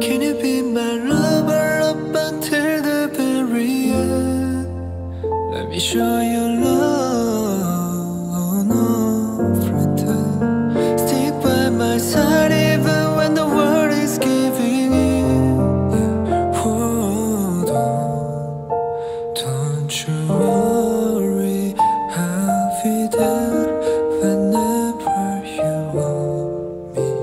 Can you be my lover up until the very end? Let me show you love, no pretend. Stick by my side even when the world is giving in. Yeah. Hold on, don't you worry, I'll be there whenever you want me.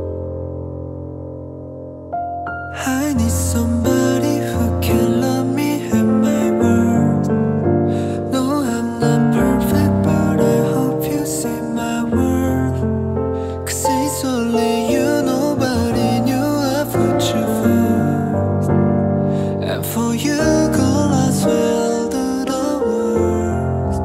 I need somebody who can love me at my worst. No, I'm not perfect, but I hope you see my worth. 'Cause it's only you, nobody knew I put you first. And for you, girl, I swear I'll do the worst.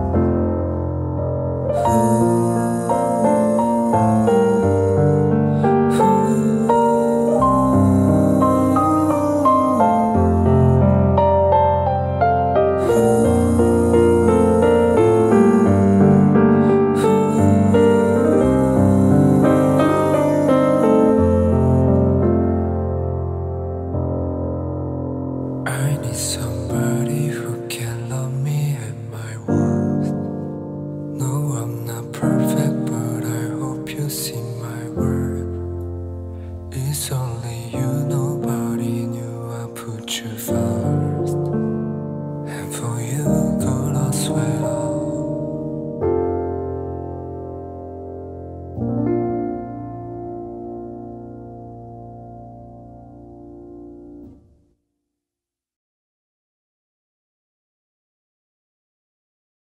I need somebody who can love me at my worst. No, I'm not perfect, but I hope you see my worth. It's only